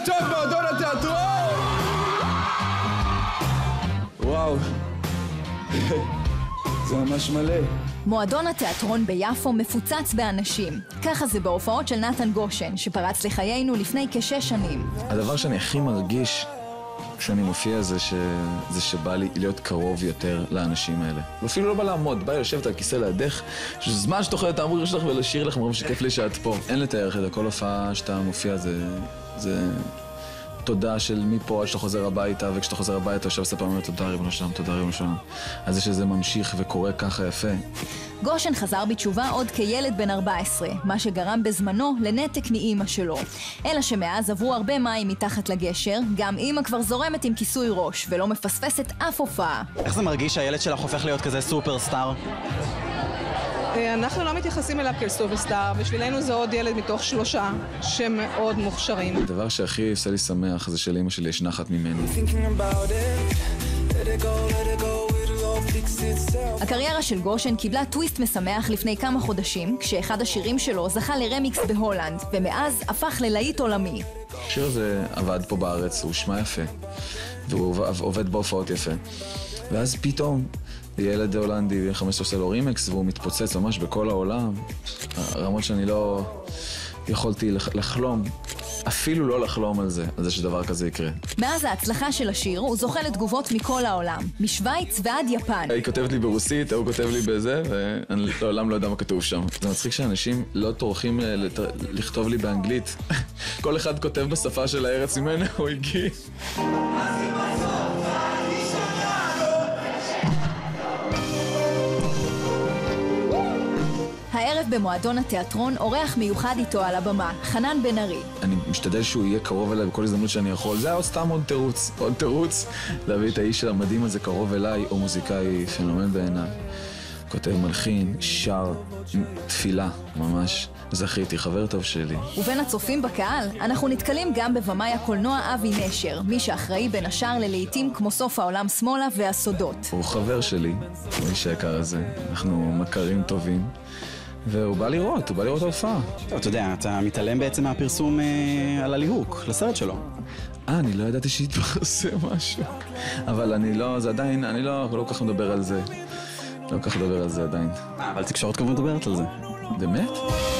טוב מועדון התיאטרון! וואו, זה ממש מלא. מועדון התיאטרון ביפו מפוצץ באנשים. ככה זה בהופעות של נתן גושן, שפרץ לחיינו לפני כ6 שנים. הדבר שאני הכי מרגיש כשאני מופיע זה שבא לי להיות קרוב יותר לאנשים האלה. ואפילו לא בא לעמוד, בא לשבת על כיסא לידך, שזמן שתוכל את האמור שלך ולשיר לך, מרוב שכיף לי שאת פה. אין לתאר את כל הופעה שאתה מופיע, זה תודה של מפה עד שאתה חוזר הביתה, וכשאתה חוזר הביתה יושב ספר אומר תודה ריבונו שלום, תודה ריבונו שלום. אז זה שזה ממשיך וקורה ככה יפה. גושן חזר בתשובה עוד כילד בן 14, מה שגרם בזמנו לנתק מאמא שלו. אלא שמאז עברו הרבה מים מתחת לגשר, גם אמא כבר זורמת עם כיסוי ראש ולא מפספסת אף הופעה. איך זה מרגיש שהילד שלך הופך להיות כזה סופרסטאר? אנחנו לא מתייחסים אליו כאל סופרסטאר, בשבילנו זה עוד ילד מתוך 3 שמאוד מוכשרים. הדבר שהכי עושה לי שמח זה שלאמא שלי יש נחת ממני. הקריירה של גושן קיבלה טוויסט משמח לפני כמה חודשים, כשאחד השירים שלו זכה לרמיקס בהולנד, ומאז הפך ללהיט עולמי. השיר הזה עבד פה בארץ, הוא שמע יפה, והוא עובד בהופעות יפה. ואז פתאום ילד הולנדי בן 15 עושה לו רימקס, והוא מתפוצץ ממש בכל העולם. הרמות שאני לא יכולתי לחלום, אפילו לא לחלום על זה שדבר כזה יקרה. מאז ההצלחה של השיר הוא זוכה לתגובות מכל העולם, משוויץ ועד יפן. היא כותבת לי ברוסית, הוא כותב לי בזה, ואני לעולם לא יודע מה כתוב שם. זה מצחיק שאנשים לא טורחים לכתוב לי באנגלית. כל אחד כותב בשפה של הארץ ממנו, הוא הגיע. הערב במועדון התיאטרון אורח מיוחד איתו על הבמה, חנן בן ארי. אני משתדל שהוא יהיה קרוב אליי בכל הזדמנות שאני יכול. זה היה עוד סתם עוד תירוץ להביא את האיש המדהים הזה קרוב אליי. הוא מוזיקאי פנומן בעיניי, כותב מלחין, שר, תפילה ממש. זכיתי, חבר טוב שלי. ובין הצופים בקהל, אנחנו נתקלים גם בבמאי הקולנוע אבי נשר, מי שאחראי בין השאר ללעיתים כמו סוף העולם שמאלה והסודות. הוא חבר שלי, הוא איש היקר הזה, אנחנו מכרים טובים. והוא בא לראות ההופעה. אתה יודע, אתה מתעלם בעצם מהפרסום על הליהוק, לסרט שלו. אני לא ידעתי שהתפרסם משהו. אבל זה עדיין, אני לא כך מדבר על זה. לא כך מדבר על זה עדיין. אבל תקשורת כבר מדברת על זה. באמת?